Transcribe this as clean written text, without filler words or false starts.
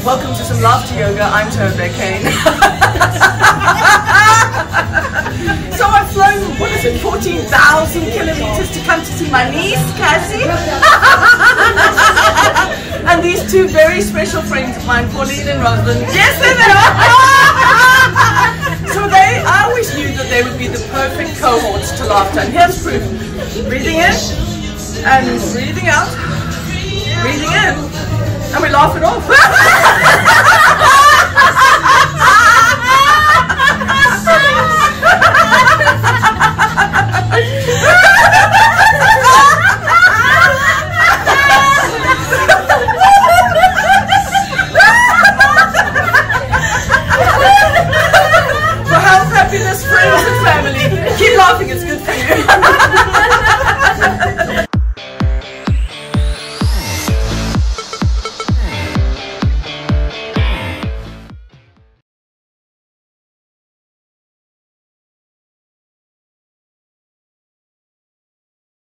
Welcome to some laughter yoga. I'm Tobia Kane. So I've flown, 14,000 kilometers to come to see my niece, Cassie, and these two very special friends of mine, Pauline and Rosalind. Yes, they are. So I always knew that they would be the perfect cohorts to laughter, and here's proof. Breathing in and breathing out, breathing in, and we laugh it off.